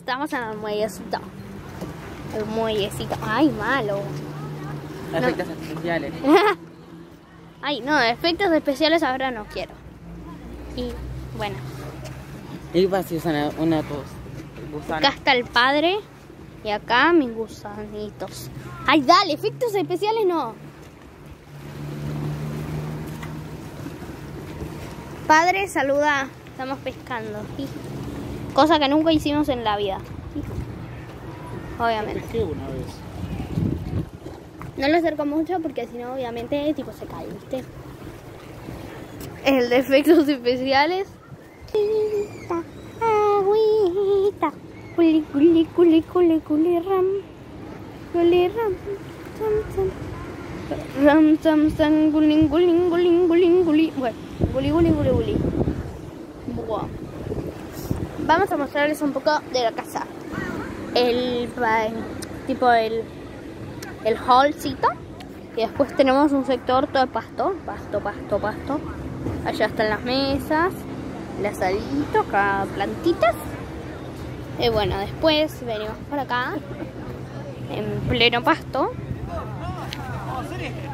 estamos en el muellecito. El muellecito. Ay, malo. Efectos especiales. Ay, no, efectos especiales ahora no quiero. Y bueno. Y vas a usar una tos. Acá está el padre. Y acá mis gusanitos. Ay, dale, efectos especiales no. Padre, saluda. Estamos pescando. ¿Sí? Cosa que nunca hicimos en la vida. ¿Sí? Obviamente. Pesqué una vez. No lo acerco mucho porque si no, obviamente, tipo se cae, ¿viste? El de efectos especiales. Agüita. Culi, culi, culi, culi, culi, ram. Culi, ram. Ram, sam, sam, gulín, gulín, gulín, gulín, gulín. Bueno, gulí, gulí, gulí, gulí. Wow. Vamos a mostrarles un poco de la casa. El hallcito. Y después tenemos un sector todo de pasto. Pasto, pasto, pasto. Allá están las mesas. El asadito, acá plantitas. Y bueno, después venimos por acá. En pleno pasto.